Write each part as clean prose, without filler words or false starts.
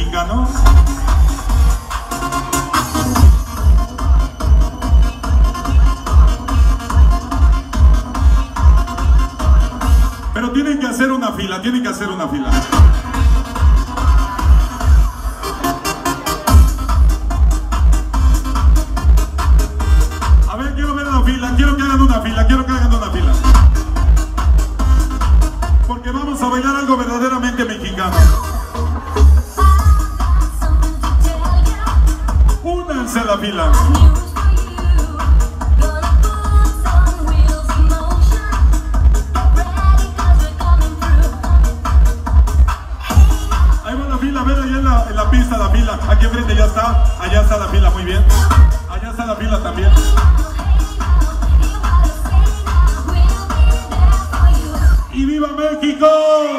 mexicano. Pero tienen que hacer una fila, tienen que hacer una fila. A ver, quiero ver la fila, quiero que hagan una fila, quiero que hagan una fila. Porque vamos a bailar algo verdaderamente mexicano. Únanse a la fila. A ver, ahí en la pista la fila, aquí enfrente ya está, allá está la fila, muy bien, allá está la fila también. ¡Y viva México!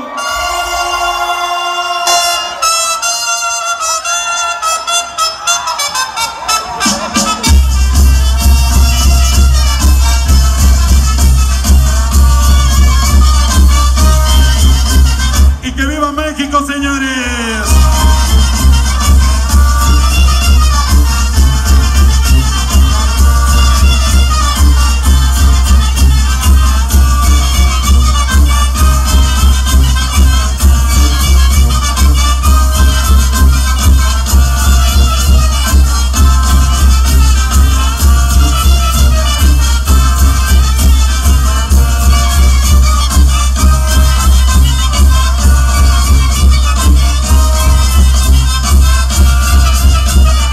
¡Y que viva México, señores!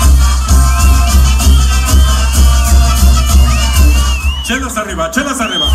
Chelas arriba, chelas arriba.